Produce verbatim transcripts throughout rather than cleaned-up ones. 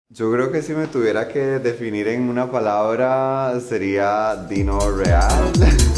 Yo creo que si me tuviera que definir en una palabra sería Dino Real.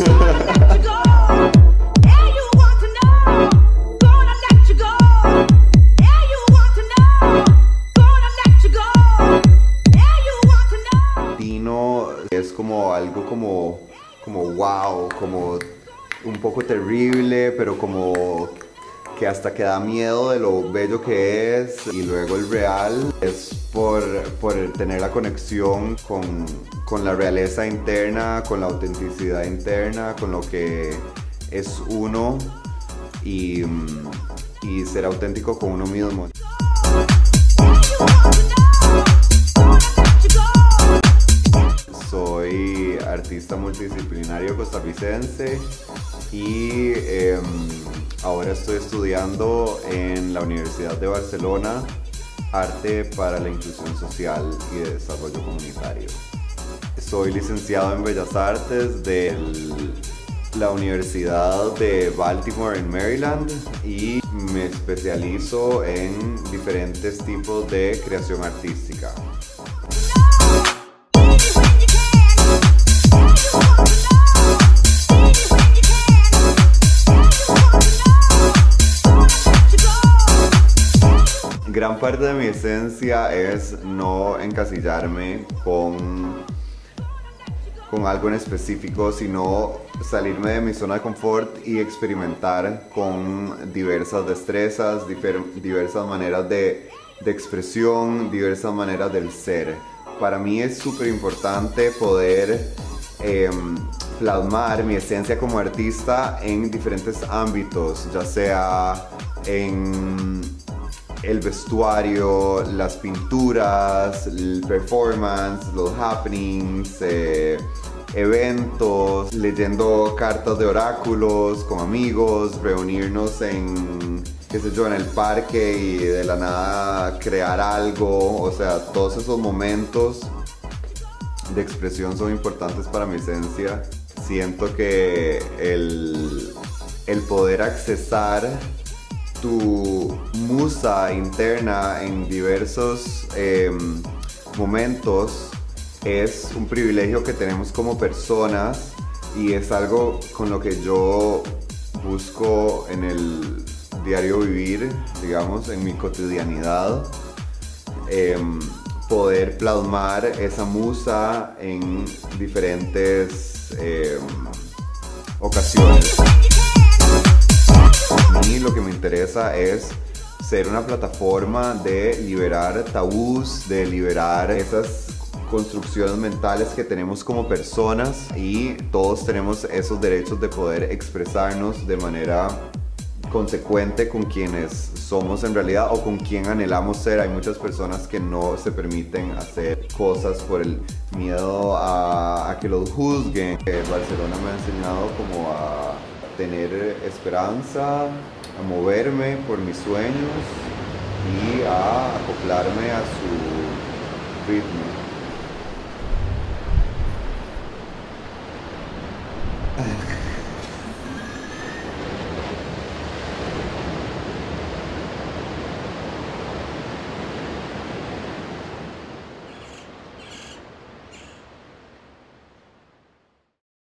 Dino es como algo como, como wow, como un poco terrible, pero como que hasta que da miedo de lo bello que es. Y luego el real es por, por tener la conexión con, con la realeza interna, con la autenticidad interna, con lo que es uno y, y ser auténtico con uno mismo. Soy artista multidisciplinario costarricense y eh, ahora estoy estudiando en la Universidad de Barcelona Arte para la Inclusión Social y de Desarrollo Comunitario. Soy licenciado en Bellas Artes de la Universidad de Baltimore en Maryland y me especializo en diferentes tipos de creación artística. Gran parte de mi esencia es no encasillarme con, con algo en específico, sino salirme de mi zona de confort y experimentar con diversas destrezas, difer, diversas maneras de, de expresión, diversas maneras del ser. Para mí es súper importante poder eh, plasmar mi esencia como artista en diferentes ámbitos, ya sea en el vestuario, las pinturas, el performance, los happenings, eh, eventos, leyendo cartas de oráculos con amigos, reunirnos en, qué sé yo, en el parque y de la nada crear algo. O sea, todos esos momentos de expresión son importantes para mi esencia. Siento que el, el poder accesar tu musa interna en diversos eh, momentos es un privilegio que tenemos como personas y es algo con lo que yo busco en el diario vivir, digamos, en mi cotidianidad, eh, poder plasmar esa musa en diferentes eh, ocasiones. A mí lo que me interesa es ser una plataforma de liberar tabús, de liberar esas construcciones mentales que tenemos como personas, y todos tenemos esos derechos de poder expresarnos de manera consecuente con quienes somos en realidad o con quien anhelamos ser. Hay muchas personas que no se permiten hacer cosas por el miedo a, a que los juzguen. Barcelona me ha enseñado como a tener esperanza, a moverme por mis sueños y a acoplarme a su ritmo.